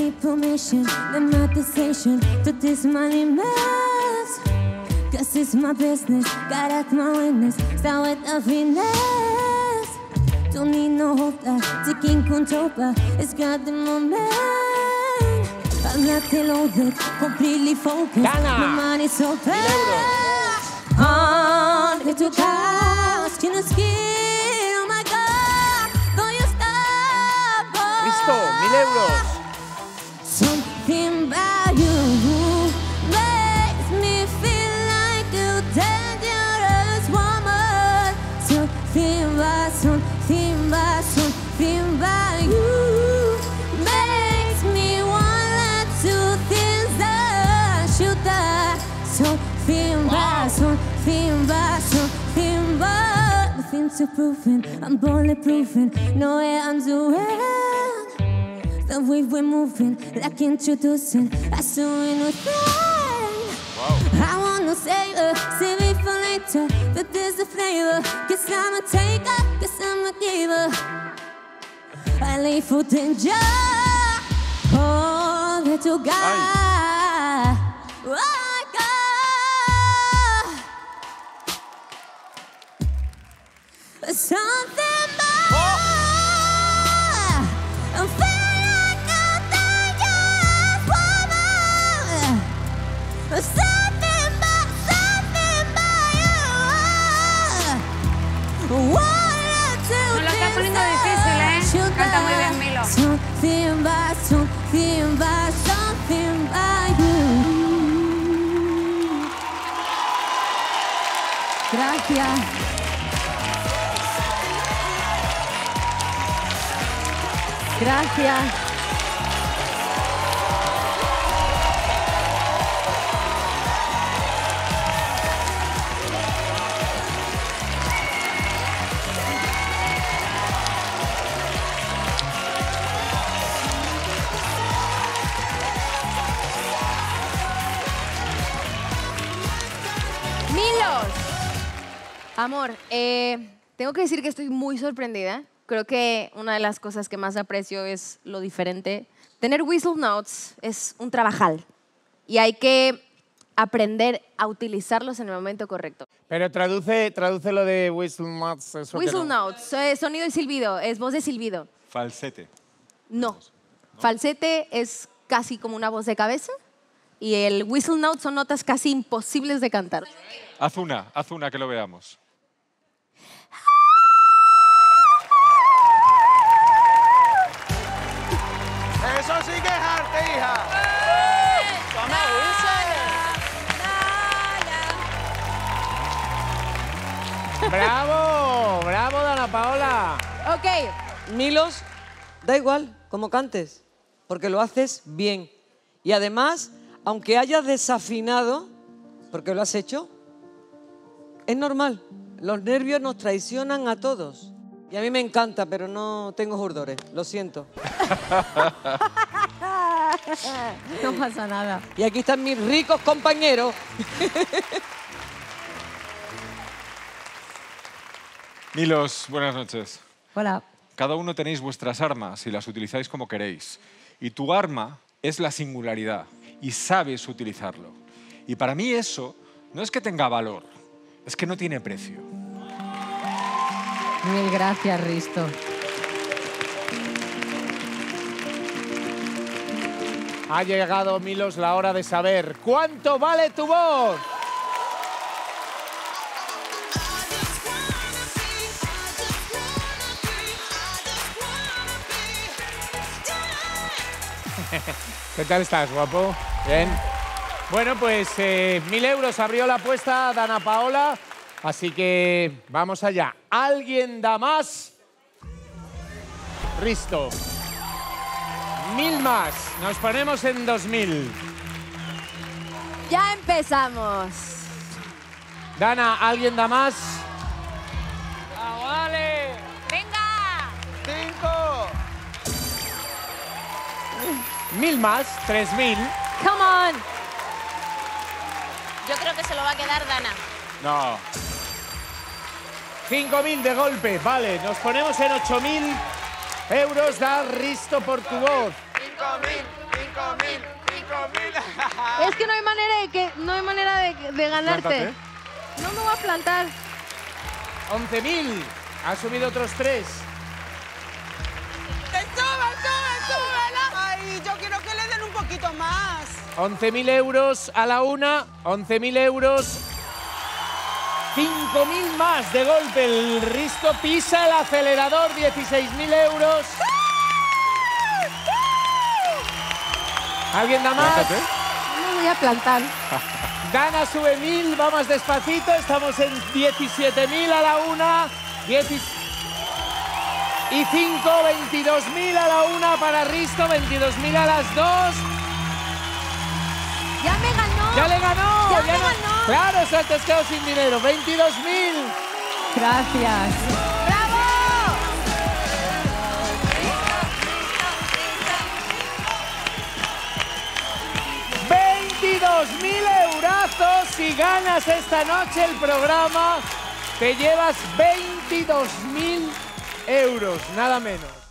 need permission, then my decision to this money mess. Cause it's my business, God as my witness, start with the finesse. Don't need no holder, ticking control, it's got the moment. I'm not loaded, completely focused, my mind is open. On to clouds, can I skill, oh my God, though you stop. Risto, 1000 euros. Something about you makes me feel like a dangerous woman. Something about you makes me want to things that should die. Something about the things you're proving. I'm bulletproofing, no way I'm doing. The way we're moving, like introducing, that's doing a thing. I wanna save it for later, but there's a flavor. Cause I'm a taker, cause I'm a giver. I live for danger, oh, little guy. Oh, God. Something more. I'm feeling like a dangerous woman. Something about you. No lo está poniendo difícil, ¿eh? Canta muy bien, Milo. Something about you. Gracias. Gracias. Milos. Amor, tengo que decir que estoy muy sorprendida. Creo que una de las cosas que más aprecio es lo diferente. Tener whistle notes es un trabajal y hay que aprender a utilizarlos en el momento correcto. Pero traduce lo de whistle notes. Eso Whistle que no. notes, sonido y silbido, es voz de silbido. Falsete. No. Falsete es casi como una voz de cabeza y el whistle note son notas casi imposibles de cantar. Haz una que lo veamos. Eso sí que es arte, hija. ¡Bravo! ¡Bravo, Dana Paola! Ok. Milos, da igual cómo cantes, porque lo haces bien. Y además, aunque hayas desafinado, porque lo has hecho, es normal. Los nervios nos traicionan a todos. Y a mí me encanta, pero no tengo jurdores. Lo siento. No pasa nada. Y aquí están mis ricos compañeros. Milos, buenas noches. Hola. Cada uno tenéis vuestras armas y las utilizáis como queréis. Y tu arma es la singularidad y sabes utilizarlo. Y para mí eso no es que tenga valor, es que no tiene precio. Mil gracias, Risto. Ha llegado, Milos, la hora de saber cuánto vale tu voz. ¿Qué tal estás, guapo? Bien. Bueno, pues 1000 euros abrió la apuesta Dana Paola, así que vamos allá. ¿Alguien da más? Risto. 1000 más. Nos ponemos en 2000. Ya empezamos. Dana, ¿alguien da más? ¡Vale! ¡Venga! 5. 1000 más, 3000. Come on. Yo creo que se lo va a quedar Dana. No. 5000 de golpe. Vale, nos ponemos en 8000 euros. Da Risto por tu voz. 5.000. Es que no hay manera de ganarte. Plántate. No me voy a plantar. 11.000. Ha subido otros 3. ¡Que súbela! Ay, yo quiero que le den un poquito más. 11.000 euros a la una. 11.000 euros. 5.000 más de golpe. El Risto pisa el acelerador. 16.000 euros. ¿Alguien da más? Plántate. No me voy a plantar. Dana sube 1.000, va más despacito. Estamos en 17.000 a la una. Y 5, 22.000 a la una para Risto, 22.000 a las 2. ¡Ya me ganó! ¡Ya le ganó! ¡Ya me ganó! Claro, se ha quedado sin dinero. 22.000. Gracias. ¡Bravo! ¡22.000 eurazos! Si ganas esta noche el programa, te llevas 22.000 euros, nada menos.